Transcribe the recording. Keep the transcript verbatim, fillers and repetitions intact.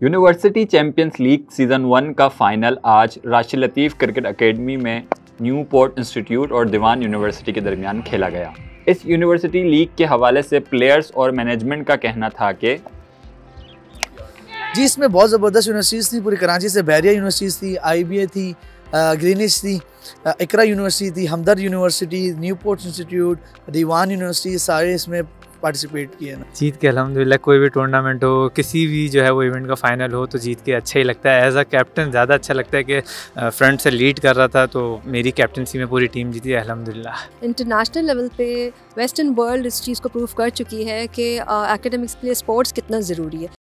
University champions league season one का final आज Rashid Latif cricket academy में न्यूपोर्ट इंस्टीट्यूट और दीवान यूनिवर्सिटी के दरमियान खेला गया। इस यूनिवर्सिटी लीग के हवाले से प्लेयर्स और मैनेजमेंट का कहना था कि जी इसमें बहुत ज़बरदस्त यूनिवर्सिटीज़ थी। पूरी कराची से बैरिया यूनिवर्सिटीज़ थी, आई बी ए थी, ग्रीनिश थी, इकरा यूनिवर्सिटी थी, Hamdard university, Newport institute, Dewan university, सारे इसमें पार्टिसिपेट किए ना। जीत के अल्हम्दुलिल्लाह कोई भी टूर्नामेंट हो, किसी भी जो है वो इवेंट का फाइनल हो तो जीत के अच्छा ही लगता है। एज अ कैप्टन ज़्यादा अच्छा लगता है कि फ्रंट से लीड कर रहा था तो मेरी कैप्टनसी में पूरी टीम जीती है अल्हम्दुलिल्लाह। इंटरनेशनल लेवल पे वेस्टर्न वर्ल्ड इस चीज़ को प्रूव कर चुकी है कि एकेडमिक्स के लिए स्पोर्ट्स कितना ज़रूरी है।